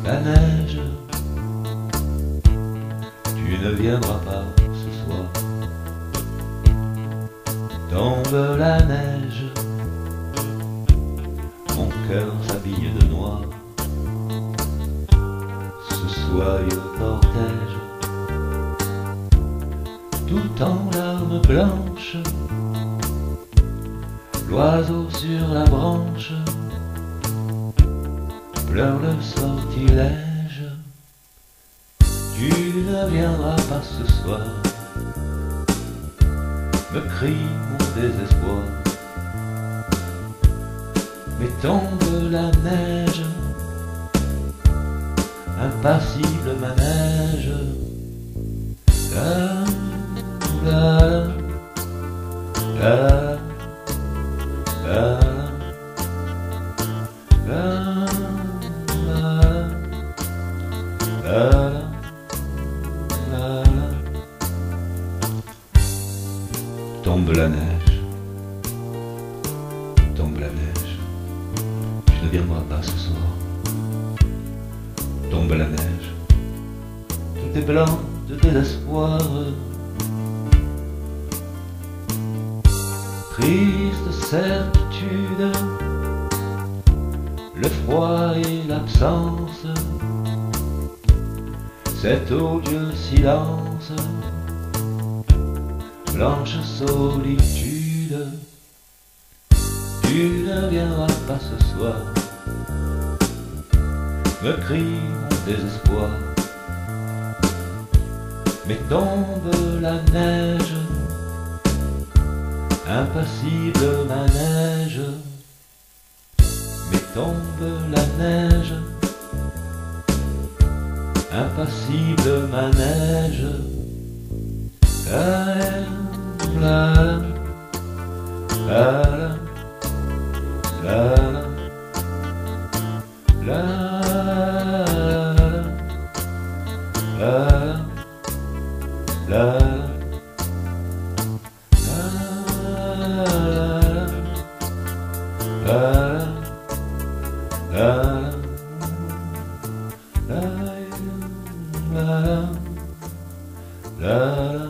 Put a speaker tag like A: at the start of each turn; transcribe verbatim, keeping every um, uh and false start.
A: la neige, tu ne viendras pas ce soir. Tombe la neige, mon cœur s'habille de noir. Ce soyeux cortège, tout en larmes blanches, l'oiseau sur la branche pleure le sortilège. Tu ne viendras pas ce soir, me crie mon désespoir. Mais tombe la neige, impassible manège. La, la, la, la, la, la, la, la. Tombe la neige, tombe la neige, tu ne viendras pas ce soir. Tombe la neige, tout est blanc de désespoir. Triste certitude, le froid et l'absence, cet odieux silence, blanche solitude. Tu ne viendras pas ce soir, me crie mon désespoir. Mais tombe la neige, impassible manège. Mais tombe la neige, impassible manège. La, la, la, la, la, la, la, la, la, la, la, la, la.